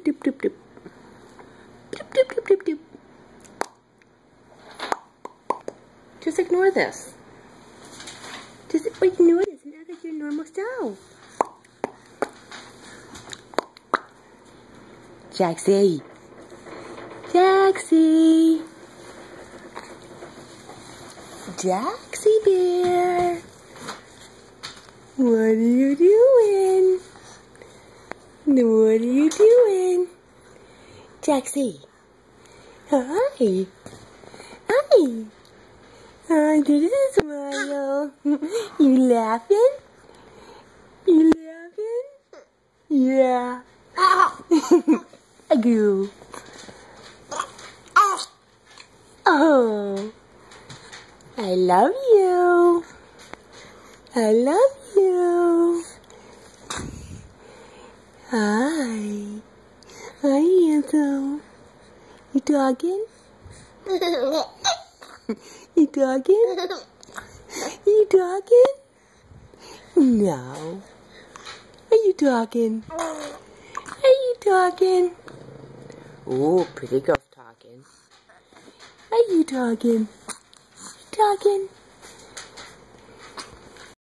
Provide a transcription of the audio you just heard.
Doop, doop, doop. Doop, doop, doop, doop, doop. Just ignore this. Just ignore this and act like your normal self. Jaxy. Jaxy. Jaxy bear. What are you doing? What are you doing? Jaxy. Hi. Hi. Hi, this is smile. You laughing? You laughing? Yeah. Agoo. Oh. I love you. I love you. Hi. Hi, handsome. You talking? You talking? You talking? No. Are you talking? Are you talking? Oh, pretty girl's talking. Are you talking? Talking?